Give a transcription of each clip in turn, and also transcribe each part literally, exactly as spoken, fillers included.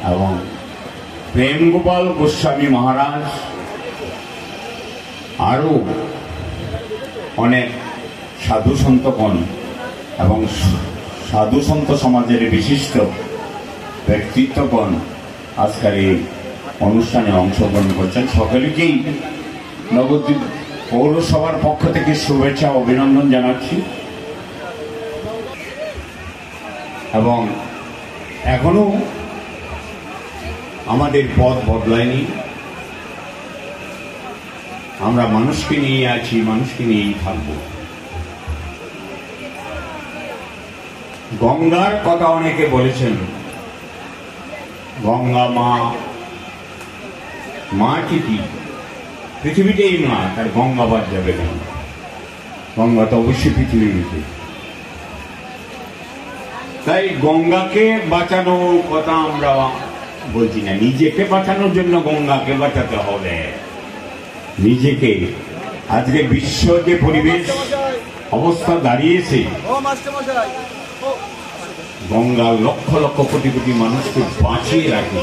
এবং প্রেম গোপাল গোস্বামী মহারাজ আরও অনেক সাধু সন্তগণ এবং সাধু সন্ত সমাজের বিশিষ্ট ব্যক্তিত্বগণ আজকের এই অনুষ্ঠানে অংশগ্রহণ করছেন। সকলকেই নবদ্বীপ পৌরসভার পক্ষ থেকে শুভেচ্ছা অভিনন্দন জানাচ্ছি। এবং এখনো আমাদের পথ বদলায়নি, আমরা মানুষকে নিয়ে আছি, মানুষকে নিয়েই থাকব। গঙ্গার কথা অনেকে বলেছেন, গঙ্গা মা, মা ঠিকই, পৃথিবীতেই মা, তার গঙ্গা বাদ যাবে কেন? গঙ্গা তো অবশ্যই পৃথিবীতে। তাই গঙ্গাকে বাঁচানোর কথা আমরা বলছি না, নিজেকে বাঁচানোর জন্য গঙ্গাকে বাঁচাতে হবে। নিজেকে আজকে বিশ্ব যে পরিবেশ অবস্থা দাঁড়িয়েছে, গঙ্গা লক্ষ লক্ষ কোটি কোটি মানুষকে বাঁচিয়ে রাখে,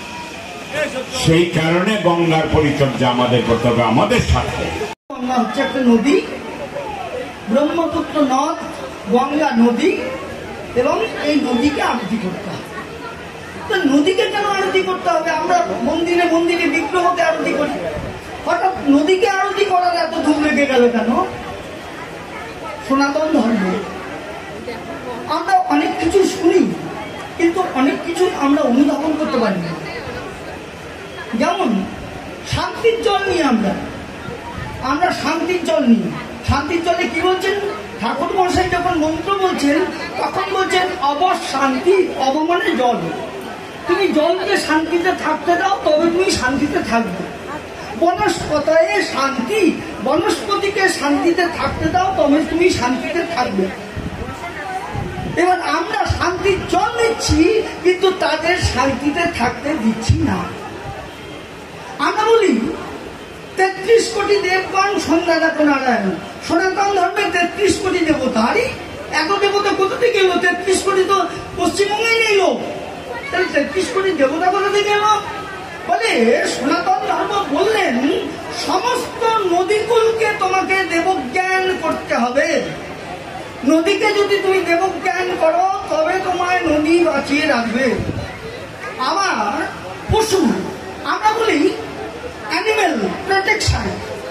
সেই কারণে গঙ্গার পরিচর্যা আমাদের করতে হবে আমাদের সাথে। গঙ্গা হচ্ছে একটা নদী, ব্রহ্মপুত্র নদ, গঙ্গা নদী, এবং এই নদীকে আরতি করতে হবে। তো নদীকে কেন আরতি করতে হবে? আমরা মন্দিরে মন্দিরে বিগ্রহকে আরতি করি, হঠাৎ নদীকে আরতি করার এত ধুম লেগে গেল কেন? সনাতন ধর্ম আমরা অনেক কিছু শুনি, কিন্তু অনেক কিছু আমরা অনুধাবন করতে পারি না। যেমন শান্তির জল নিয়ে আমরা আমরা শান্তির জল নিই। শান্তির জলে কি বলছেন ঠাকুর মশাই? যখন মন্ত্র বলছেন তখন বলছেন অবশ শান্তি, অবমানে জল। তুমি জলকে শান্তিতে থাকতে দাও, তবে তুমি শান্তিতে থাকবে। বনস্পতায় শান্তি, বনস্পতিকে শান্তিতে থাকতে দাও, তবে তুমি শান্তিতে থাকবে। এবার আমরা শান্তির জল নিচ্ছি, কিন্তু তাদের শান্তিতে থাকতে দিচ্ছি না। আমরা বলি তেত্রিশ কোটি দেবগণ সন্ধ্যা দেখো নারায়ণ। সনাতন ধর্মে তেত্রিশ কোটি দেবতা, আরে এত দেবতা কোথা থেকে এলো? তেত্রিশ কোটি তো পশ্চিমবঙ্গে নেই লোক, তাহলে তেত্রিশ কোটি দেবতা কোথা থেকে এলো? বলে সনাতন ধর্ম বললেন সমস্ত নদীকুলকে তোমাকে দেবজ্ঞান করতে হবে। নদীকে যদি তুমি দেবজ্ঞান করো তবে তোমায় নদী বাঁচিয়ে রাখবে। আবার পশু, আমরা বলি অ্যানিমেল প্রোটেকশন।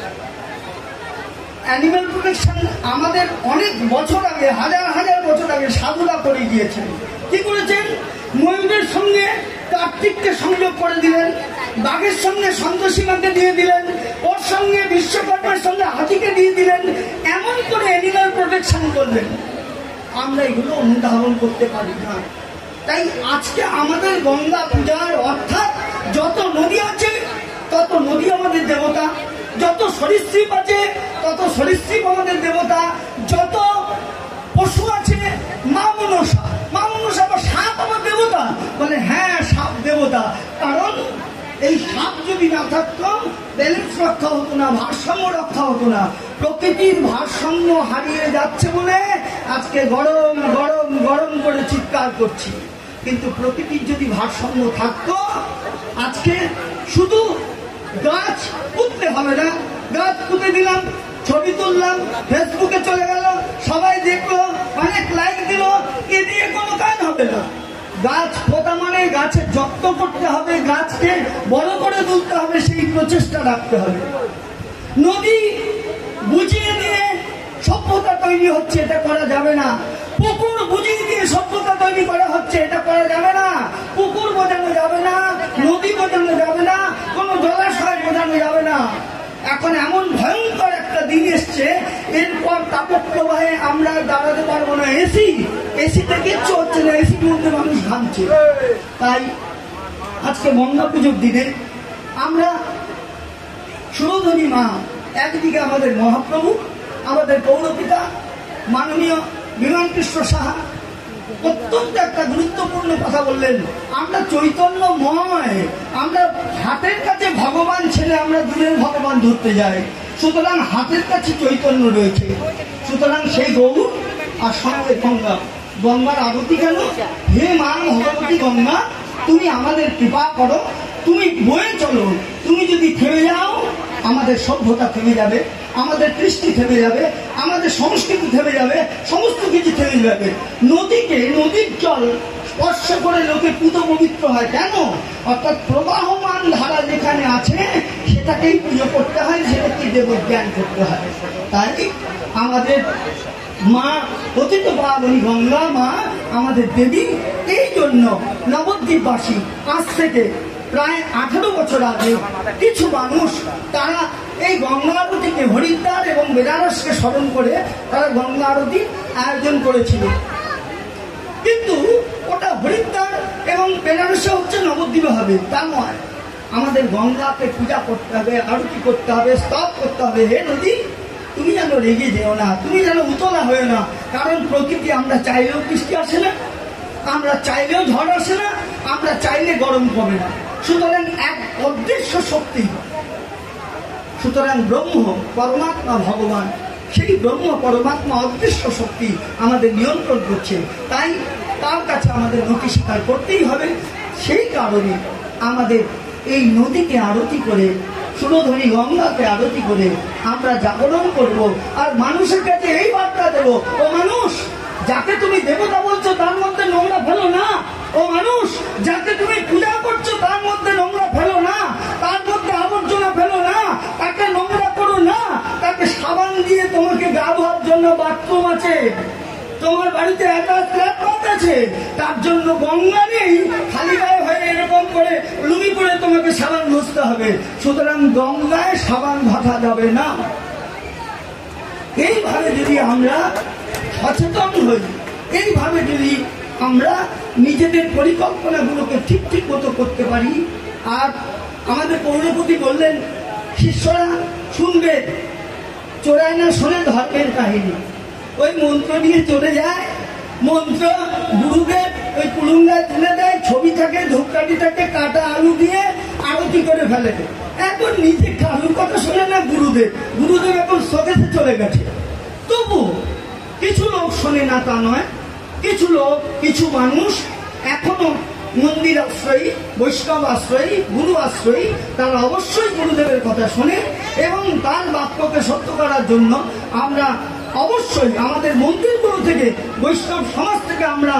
অ্যানিমেল প্রোটেকশন আমাদের অনেক বছর আগে, হাজার হাজার বছর আগে সাধুরা করে গিয়েছেন। কি করেছেন? ময়ূরের সঙ্গে কার্তিককে সংযোগ করে দিলেন, বাঘের সঙ্গে সন্তোষীমাকে দিয়ে দিলেন, ওর সঙ্গে বিশ্বকর্মার সঙ্গে হাতিকে দিয়ে দিলেন, এমন করে অ্যানিমাল প্রোটেকশন করলেন। আমরা এগুলো অনুধাবন করতে পারি না। তাই আজকে আমাদের গঙ্গা পূজার অর্থাৎ যত নদী আছে তত নদী আমাদের দেবতা, যত সরীসৃপ আছে তত সরীসৃপ আমাদের দেবতা, যত পশু আছে মা মনসা, মা মনসা বা সাপ আমার দেবতা। বলে হ্যাঁ সাপ দেবতা, কারণ এই সাপ যদি না থাকতো ব্যালেন্স রক্ষা হতো না, ভারসাম্য রক্ষা হতো না। প্রকৃতির ভারসাম্য হারিয়ে যাচ্ছে বলে আজকে গরম গরম গরম করে চিৎকার করছি। কিন্তু প্রকৃতির যদি ভারসাম্য থাকতো, আজকে শুধু গাছ পুঁততে হবে না, গাছ পুঁতে দিলাম, ছবি তুললাম, ফেসবুকে চলে গেল, সবাই দেখলো, অনেক লাইক দিল, এ দিয়ে কোনো কাজ হবে না। গাছ পোতা মানে গাছের যত্ন করতে হবে, গাছকে বড় করে তুলতে হবে, সেই প্রচেষ্টা রাখতে হবে। নদী বুঝিয়ে দিয়ে সভ্যতা তৈরি হচ্ছে, এটা করা যাবে না। পুকুর বুঝিয়ে দিয়ে সভ্যতা তৈরি করা হচ্ছে, এটা করা যাবে না। পুকুর বোঝানো যাবে না, নদী বোঝানো যাবে না, কোনো জলাশয় বোঝানো যাবে না। এখন এমন ভয়ঙ্কর একটা দিন এসছে, এরপর তাপক প্রবাহে আমরা দাঁড়াতে পারবো না। এসি এসিতে কিচ্ছু হচ্ছে না, এসির মধ্যে মানুষ ঘামছে। তাই আজকে গঙ্গা পুজোর দিনে আমরা সুরধনী মা, একদিকে আমাদের মহাপ্রভু, আমাদের পৌরপিতা মাননীয় বিমান কৃষ্ণ সাহা অত্যন্ত একটা গুরুত্বপূর্ণ কথা বললেন। আমরা চৈতন্যময়, আমরা হাতের কাছে ভগবান ছেড়ে আমরা দূরের ভগবান ধরতে যাই, সুতরাং হাতের কাছে চৈতন্য রয়েছে। সুতরাং সেই গৌর আর সঙ্গে গঙ্গা, গঙ্গার আরতি কেন? হে মা ভগবতী গঙ্গা, তুমি আমাদের কৃপা করো, তুমি বয়ে চলো। তুমি যদি থেমে যাও, আমাদের সভ্যতা থেমে যাবে, আমাদের কৃষ্টি থেমে যাবে, আমাদের সংস্কৃতি থেমে যাবে, সমস্ত কিছু থেমে যাবে। নদীকে, নদীর জল স্পর্শ করে লোকে পুত পবিত্র হয় কেন? অর্থাৎ প্রবাহমান ধারা যেখানে আছে সেটাকেই পুজো করতে হয়, সেটাকে দেবজ্ঞান করতে হয়। তাই আমাদের মা পতিত পাবনী গঙ্গা মা আমাদের দেবী। এই জন্য নবদ্বীপবাসী আজ থেকে প্রায় আঠারো বছর আগে কিছু মানুষ তারা এই গঙ্গা আরতিকে হরিদ্বার এবং বেনারসকে স্মরণ করে তারা গঙ্গা আরতি আয়োজন করেছিল। কিন্তু ওটা হরিদ্বার এবং বেনারসে হচ্ছে, নবদ্বীপে হবে তা নয়। আমাদের গঙ্গাকে পূজা করতে হবে, আরতি করতে হবে, স্তব করতে হবে। হে নদী, তুমি যেন রেগে যেও না, তুমি যেন উতলা হয়ে না। কারণ প্রকৃতি আমরা চাইলেও বৃষ্টি আসে না, আমরা চাইলেও ঝড় আসে না, আমরা চাইলে গরম কমে না। সুতরাং এক অদৃশ্য শক্তি, সুতরাং ব্রহ্ম পরমাত্মা ভগবান, সেই ব্রহ্ম পরমাত্মা অদৃশ্য শক্তি আমাদের নিয়ন্ত্রণ করছে। তাই তার কাছে আমাদের নতি স্বীকার করতেই হবে। সেই কারণে আমাদের এই নদীকে আরতি করে, সুরধনী গঙ্গাকে আরতি করে আমরা জাগরণ করব। আর মানুষের কাছে এই বার্তা দেব, ও মানুষ, যাকে তুমি দেবতা বলছো তার মধ্যে নোংরা ফেলো না। ও মানুষ, যাকে তুমি পূজা করছো তার মধ্যে নোংরা ফেলো না, তার মধ্যে আবর্জনা ফেলো না, তাকে নোংরা করো না। তাকে সাবান দিয়ে তোমাকে গা ধোয়ার জন্য বাথরুম আছে, তোমার বাড়িতে অ্যাটাচ ফ্ল্যাট আছে, তার জন্য গঙ্গা নেই। খালি গায়ে হয়ে এরকম করে লুঙ্গি পরে তোমাকে সাবান ঘষতে হবে। সুতরাং গঙ্গায় সাবান ঘষা যাবে না। এইভাবে যদি আমরা সচেতন হই, এইভাবে যদি আমরা নিজেদের পরিকল্পনাগুলোকে ঠিক ঠিক মতো করতে পারি। আর আমাদের পৌরপতি বললেন, শিষ্যরা শুনবে, চোরায় না শোনে ধর্মের কাহিনী। ওই মন্ত্র নিয়ে চলে যায়, মন্ত্র গুরুদেব ওই কুলুঙ্গায় তুলে দেয়, ছবি থাকে, ধূপকাঠি থাকে, কাটা আলু দিয়ে আরতি করে ফেলে। এখন নিজে কালুর কথা শোনে না গুরুদেব, গুরুদেব এখন স্বদেশে চলে গেছে। তবু কিছু লোক শোনে না তা নয়, কিছু লোক, কিছু মানুষ এখনো মন্দির আশ্রয়ী, বৈষ্ণব আশ্রয়ী, গুরু আশ্রয়ী, তারা অবশ্যই গুরুদেবের কথা শোনে এবং তার বাক্যকে সত্য করার জন্য আমরা অবশ্যই আমাদের মন্দিরগুলো থেকে, বৈষ্ণব সমাজ থেকে আমরা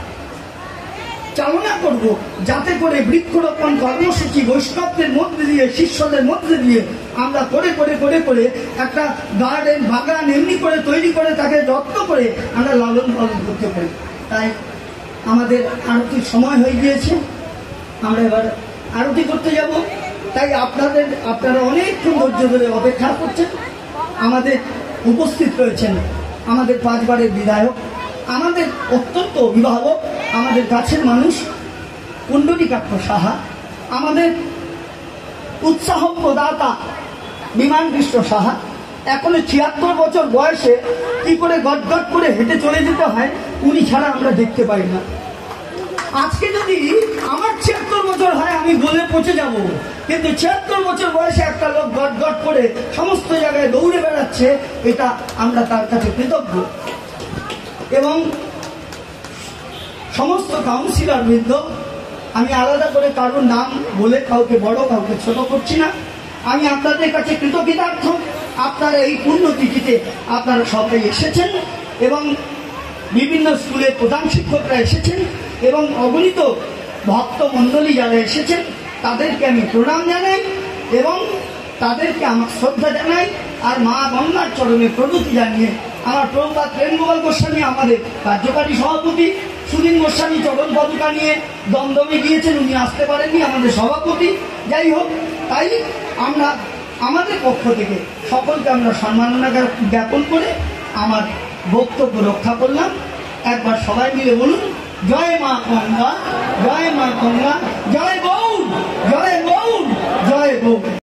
চালনা করব, যাতে করে বৃক্ষরোপণ কর্মসূচি বৈষ্ণবদের মধ্যে দিয়ে, শিষ্যদের মধ্যে দিয়ে আমরা করে করে করে করে একটা গার্ডেন, বাগান এমনি করে তৈরি করে তাকে যত্ন করে আমরা লালন পালন করতে পারি। তাই আমাদের আরতির সময় হয়ে গিয়েছে, আমরা এবার আরতি করতে যাব। তাই আপনাদের আপনারা অনেকক্ষণ ধৈর্য ধরে অপেক্ষা করছেন। আমাদের উপস্থিত রয়েছেন আমাদের পাঁচবারের বিধায়ক, আমাদের অত্যন্ত অভিভাবক, আমাদের কাছের মানুষ কুণ্ডলিকাক্ষ সাহা, আমাদের উৎসাহ প্রদাতা বিমান কৃষ্ণ সাহা। এখনো ছিয়াত্তর বছর বয়সে কি করে গট গট করে হেঁটে চলে যেতে হয় উনি ছাড়া আমরা দেখতে পাই না। আজকে যদি আমার ছিয়াত্তর বছর হয় আমি বলে পচে যাব, কিন্তু ছিয়াত্তর বছর বয়সে একটা লোক গট গট করে সমস্ত জায়গায় দৌড়ে বেড়াচ্ছে, এটা আমরা তার কাছে কৃতজ্ঞ। এবং সমস্ত কাউন্সিলর বৃন্দ, আমি আলাদা করে কারোর নাম বলে কাউকে বড় কাউকে ছোট করছি না, আমি আপনাদের কাছে কৃতজ্ঞতার্থ। আপনারা এই পুণ্যতিথিতে আপনারা সবাই এসেছেন এবং বিভিন্ন স্কুলের প্রধান শিক্ষকরা এসেছেন এবং অগণিত ভক্ত মণ্ডলী যারা এসেছেন তাদেরকে আমি প্রণাম জানাই এবং তাদেরকে আমার শ্রদ্ধা জানাই। আর মা গঙ্গার চরণে প্রণতি জানিয়ে আমার প্রভুপাদ প্রেম গোপাল গোস্বামী, আমাদের কার্যকারী সভাপতি সুদিন গোস্বামী চরণ পদকা নিয়ে দমদমে গিয়েছেন, উনি আসতে পারেননি, আমাদের সভাপতি। যাই হোক, তাই আমরা আমাদের পক্ষ থেকে সকলকে আমরা সম্মাননা জ্ঞাপন করে আমার বক্তব্য রক্ষা করলাম। একবার সবাই মিলে বলুন, জয় মা গঙ্গা, জয় মা গঙ্গা, জয় গৌর, জয় গৌর, জয় গৌর।